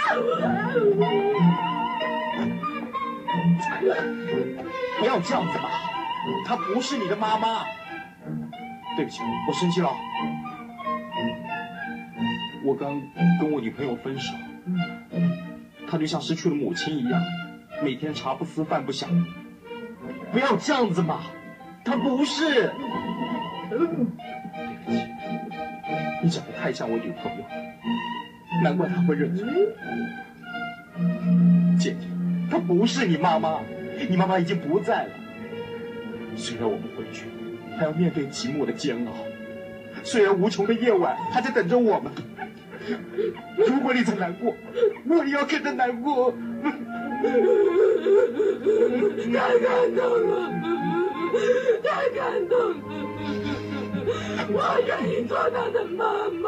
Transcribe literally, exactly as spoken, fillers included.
不要这样子嘛，她不是你的妈妈。对不起，我生气了。我刚跟我女朋友分手，她就像失去了母亲一样，每天茶不思饭不想。不要这样子嘛，她不是。对不起，你长得太像我女朋友，难怪她会认错。姐姐，她不是你妈妈，你妈妈已经不在了。虽然我们回去，还要面对寂寞的煎熬；虽然无穷的夜晚还在等着我们。如果你在难过，我也要跟着难过。 太感动了，太感动了！我愿意做他的妈妈。